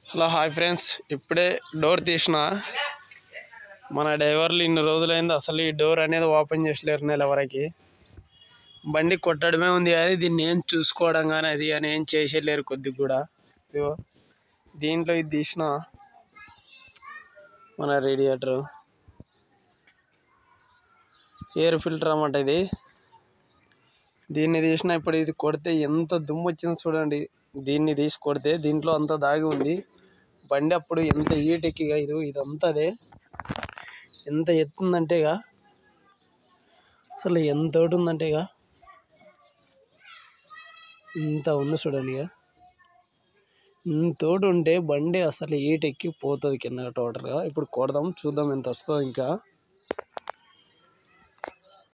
Hello hi friends, ఇప్పుడే door తీసిన. మన డ్రైవర్లు ఇన్ని రోజులైంది అసలు ఈ డోర్ అనేది ఓపెన్ చేసలేరు నెల వరకు. బండి కొట్టడమే ఉంది కానీ దీన్ని ఏం చూసుకోవడం కానీ అది అని ఏం చేసేయలేరు కొద్దిగా కూడా. ఇదిగో దీంట్లో ఇది తీసిన మన రేడియేటర్ ఎయిర్ ఫిల్టర్ అన్నమాట. ఇది దీన్ని తీసిన. ఇప్పుడు ఇది కొడితే ఎంత దుమ్ము వచ్చిందో చూడండి. దీన్ని తీసి కొడితే దీంట్లో అంతా దాగి ఉంది. బండి అప్పుడు ఎంత హీట్ ఎక్కిగా ఇదంతా అదే ఎంత ఎత్తుందంటే అసలు ఎంత ఒకటి ఉందంటే ఇంత ఉంది చూడండి. ఇంతోటి ఉంటే బండి అసలు హీట్ ఎక్కి పోతుంది కింద టోటల్గా. ఇప్పుడు కొడదాం చూద్దాం ఎంత వస్తుందో. ఇంకా